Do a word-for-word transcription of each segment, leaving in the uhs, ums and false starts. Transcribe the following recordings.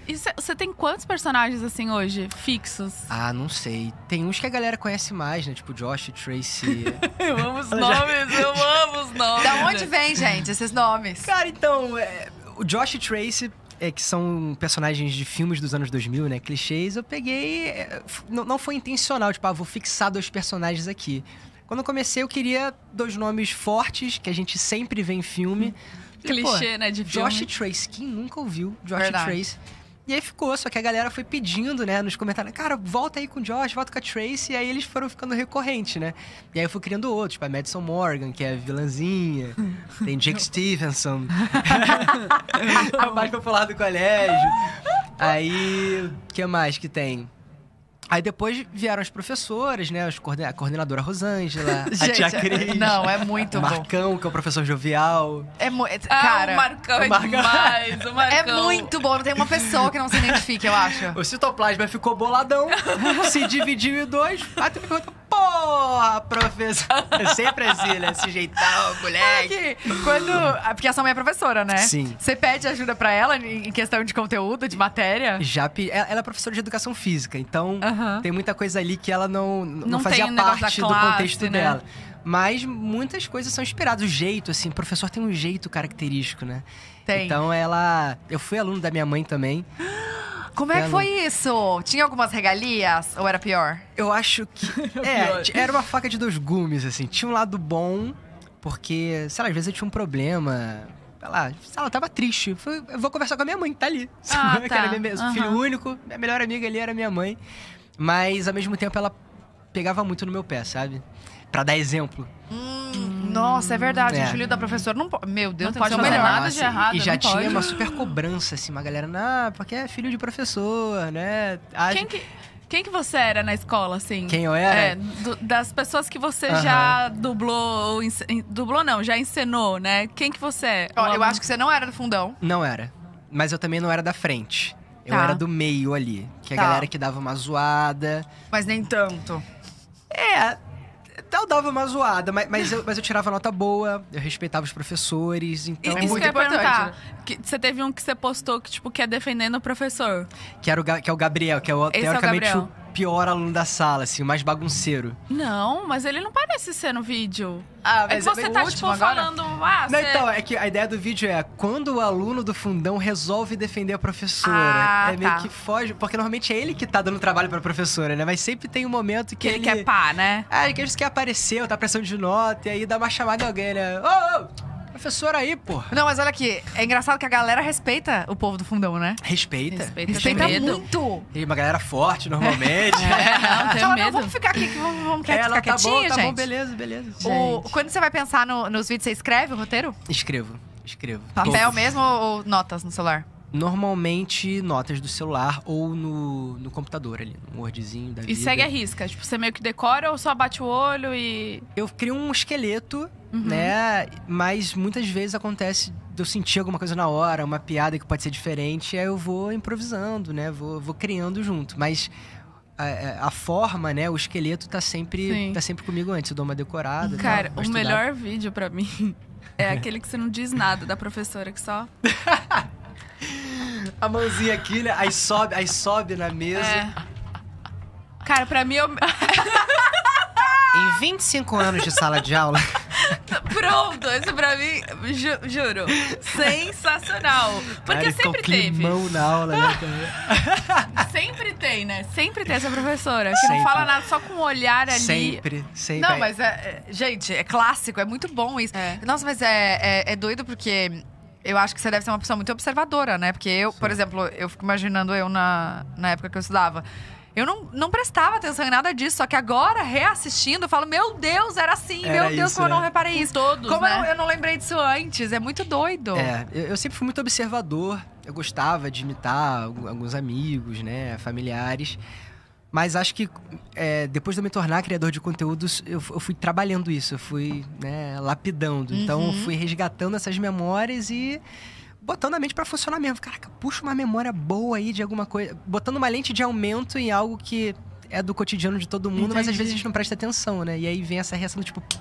E você tem quantos personagens, assim, hoje, fixos? Ah, não sei. Tem uns que a galera conhece mais, né? Tipo Josh, Tracy. Eu amo os nomes, eu amo os nomes. Da onde vem, gente, esses nomes? Cara, então, é, o Josh e Tracy, é, que são personagens de filmes dos anos dois mil, né? Clichês, eu peguei... É, não, não foi intencional, tipo, ah, vou fixar dois personagens aqui. Quando eu comecei, eu queria dois nomes fortes, que a gente sempre vê em filme. Clichê, pô, né, de filme. Josh e Tracy, quem nunca ouviu Josh Verdade. e Tracy? E aí ficou, só que a galera foi pedindo, né, nos comentários, cara, volta aí com o Josh, volta com a Tracy, e aí eles foram ficando recorrentes, né? E aí eu fui criando outros, tipo a Madison Morgan, que é a vilãzinha, tem Jake Stevenson, é o mais popular do colégio. Aí, o que mais que tem? Aí depois vieram as professoras, né? Os coorden- a coordenadora Rosângela, a tia Cris. Não, é muito o bom. Marcão, que é o professor jovial. É mu- é- Ah, cara, o Marcão é o Marcão. demais, o Marcão. é muito bom. Não tem uma pessoa que não se identifique, eu acho. O citoplasma ficou boladão, se dividiu em dois. Aí tu me pergunta, porra, professor. É sempre assim, né? Esse jeitão, moleque. É que quando... Porque a sua mãe é professora, né? Sim. Você pede ajuda pra ela em questão de conteúdo, de matéria? Já pe- ela ela é professora de educação física, então Aham. tem muita coisa ali que ela não, não, Não fazia tem o negócio parte da do classe, contexto né? dela. Mas muitas coisas são inspiradas. O jeito, assim, o professor tem um jeito característico, né? Tem. Então ela... Eu fui aluno da minha mãe também. Como é que foi isso? Tinha algumas regalias ou era pior? Eu acho que... é, t- era uma faca de dois gumes, assim. Tinha um lado bom, porque, sei lá, às vezes eu tinha um problema... Sei lá, sei lá, eu tava triste. Eu fui- eu vou conversar com a minha mãe, que tá ali. Ah, Que tá. era minha, Aham. filho único, minha melhor amiga ali era minha mãe. Mas, ao mesmo tempo, ela pegava muito no meu pé, sabe? Pra dar exemplo. Hum, nossa, é verdade. É. O filho da professora não pode. Meu Deus, Não tem pode que ser o fazer melhor. nada de errado, E já não tinha pode. uma super cobrança, assim, uma galera, ah, porque é filho de professor, né? Ah, Quem que, quem que você era na escola, assim? Quem eu era? É, do- das pessoas que você Aham. já dublou, ou ence- dublou não, já encenou, né? Quem que você é? Ó, eu acho que você não era do fundão. Não era. Mas eu também não era da frente. Eu Tá. era do meio ali. Que é a Tá. galera que dava uma zoada. Mas nem tanto. É, eu dava uma zoada, mas, mas, eu, mas eu tirava nota boa, eu respeitava os professores, então... Isso É muito que eu ia importante, perguntar. né? Que você teve um que você postou que, tipo, que é defendendo o professor. Que, era o, Ga- que é o Gabriel, que é o, Esse é o teoricamente Gabriel. o pior aluno da sala, assim, o mais bagunceiro. Não, mas ele não parece ser no vídeo. Ah, É que você o tá, último tipo, agora? falando... Ah, Não, você... então, é que a ideia do vídeo é quando o aluno do fundão resolve defender a professora. Ah, é meio tá. que foge, porque normalmente é ele que tá dando trabalho pra professora, né? Mas sempre tem um momento que, Que ele quer pá, né? Ah, ele quer, quer aparecer, tá pressão de nota, e aí dá uma chamada em alguém, né? Ô, ô, professora aí, pô. Não, mas olha aqui, é engraçado que a galera respeita o povo do fundão, né? Respeita. Respeita. Respeita Tem medo. muito. Tem uma galera forte, normalmente. É, não, tenho Fala, medo. não, vamos ficar aqui, que vamos, vamos quer É, não, ficar tá quietinho, bom, tá gente. bom, beleza, beleza. O- Gente. quando você vai pensar no- nos vídeos, você escreve o roteiro? Escrevo, escrevo. Papel Todos. mesmo ou, ou notas no celular? Normalmente, notas do celular ou no, no computador ali, no Wordzinho da vida. E segue a risca. Tipo, você meio que decora ou só bate o olho e... Eu crio um esqueleto, Uhum. né? Mas muitas vezes acontece de eu sentir alguma coisa na hora, uma piada que pode ser diferente, aí eu vou improvisando, né? Vou, vou criando junto. Mas a, a forma, né? O esqueleto tá sempre, Sim. tá sempre comigo antes. Eu dou uma decorada. Cara, tal, pra o estudar. melhor vídeo pra mim é aquele que você não diz nada da professora, que só... A mãozinha aqui, né? Aí sobe, aí sobe na mesa. É. Cara, pra mim, eu... Em vinte e cinco anos de sala de aula... Pronto, esse pra mim, ju- juro, sensacional. Porque Cara, fica um sempre teve. climão na aula, né? cara? Sempre tem, né? Sempre tem essa professora que Sempre. não fala nada, só com um olhar ali. Sempre, sempre. Não, mas, é, é- gente, é clássico, é muito bom isso. É. Nossa, mas é, é, é doido porque eu acho que você deve ser uma pessoa muito observadora, né? Porque eu, por exemplo, eu fico imaginando eu na, na época que eu estudava. Eu não, não prestava atenção em nada disso, só que agora, reassistindo, eu falo, meu Deus, era assim, Era meu Deus, isso, como eu não né? reparei Com isso. todos, Como né? eu, não, eu não lembrei disso antes, é muito doido. É, eu, eu sempre fui muito observador. Eu gostava de imitar algum- alguns amigos, né? Familiares. Mas acho que é, depois de eu me tornar criador de conteúdos, eu, eu fui trabalhando isso. Eu fui, né, lapidando. Então, eu Uhum. fui resgatando essas memórias e... botando a mente pra funcionar mesmo. Caraca, puxa uma memória boa aí de alguma coisa. Botando uma lente de aumento em algo que é do cotidiano de todo mundo, mas às Entendi. vezes a gente não presta atenção, né? E aí vem essa reação do tipo, pô, caraca,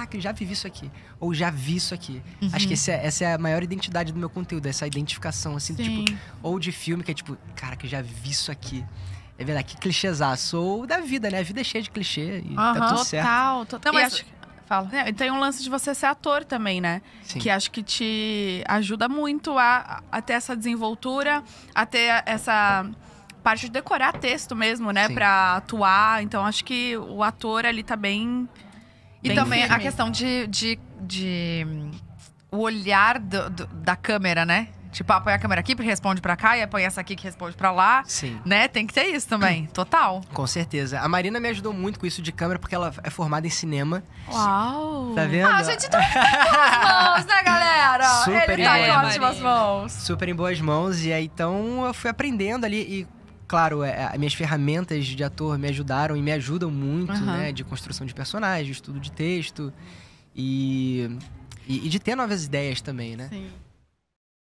caraca, já vivi isso aqui. Ou já vi isso aqui. Uhum. Acho que esse é, essa é a maior identidade do meu conteúdo, essa identificação, assim, Sim. tipo, ou de filme, que é tipo, caraca, já vi isso aqui. É verdade, que clichêzaço. Ou da vida, né? A vida é cheia de clichê e tá Aham. tudo certo. Total, total. Não, E mas- acho- Fala. É, e tem um lance de você ser ator também, né? Sim. Que acho que te ajuda muito a, a ter essa desenvoltura, a ter essa parte de decorar texto mesmo, né? Sim. Pra atuar. Então, acho que o ator ali tá bem... E bem também a firme. questão de, de, de hum, o olhar do- do- da câmera, né? Tipo, ah, põe a câmera aqui, responde pra cá, e aí põe essa aqui que responde pra lá. Sim, Né? Tem que ter isso também. Total. com certeza. A Marina me ajudou muito com isso de câmera, porque ela é formada em cinema. Uau! Tá vendo? Ah, gente, então tá em boas mãos, né, galera? Super Ele tá em em boas ótimas mãos. Super em boas mãos. E aí, então, eu fui aprendendo ali. E, claro, é, as minhas ferramentas de ator me ajudaram e me ajudam muito, Aham. né? De construção de personagens, de estudo de texto. E, e, e de ter novas ideias também, né? Sim.